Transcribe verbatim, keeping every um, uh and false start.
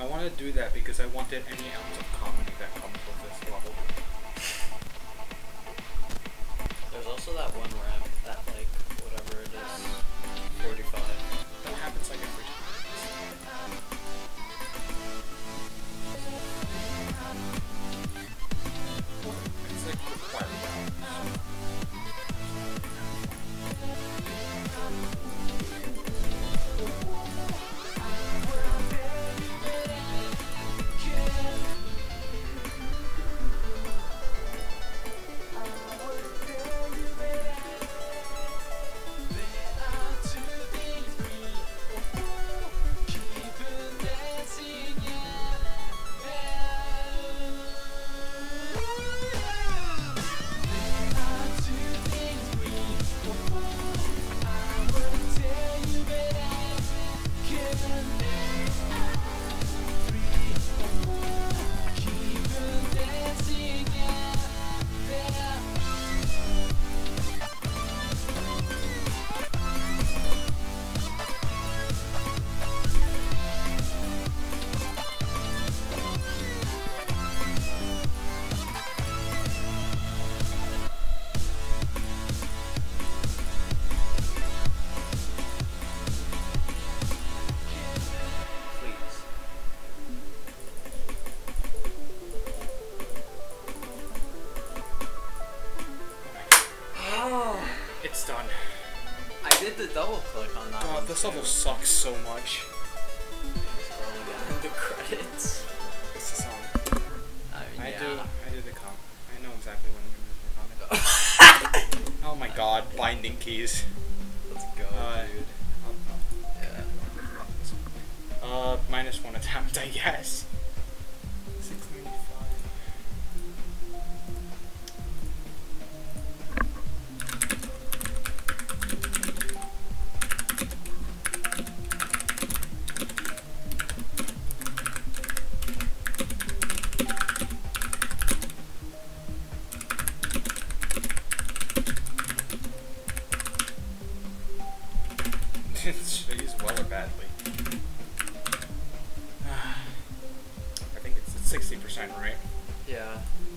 I want to do that because I wanted any ounce of comedy that comes with this level. There's also that one ramp that, like, whatever it is, forty-five. That happens like every time. It's like required. It's done. I did the double click on that. God, one this too. level sucks so much. Scrolling down the credits. This is on. I mean, I yeah. do. I do the comp. I know exactly what I'm gonna do for comment. Oh my God! Binding keys. Let's go, Uh, dude. Yeah. Uh, minus one attempt, I guess. six ninety-five. Should I use well or badly? I think it's at sixty percent, right? Yeah.